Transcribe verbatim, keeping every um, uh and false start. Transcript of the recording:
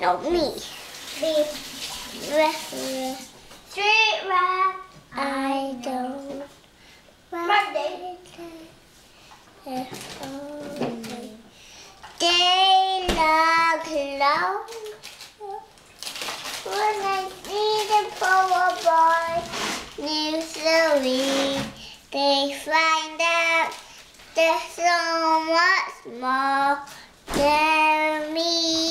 No, me. Me. Restless. Street rat. I don't. Monday. If only they look low. When I see the poor boy, usually they find out there's so much more than me.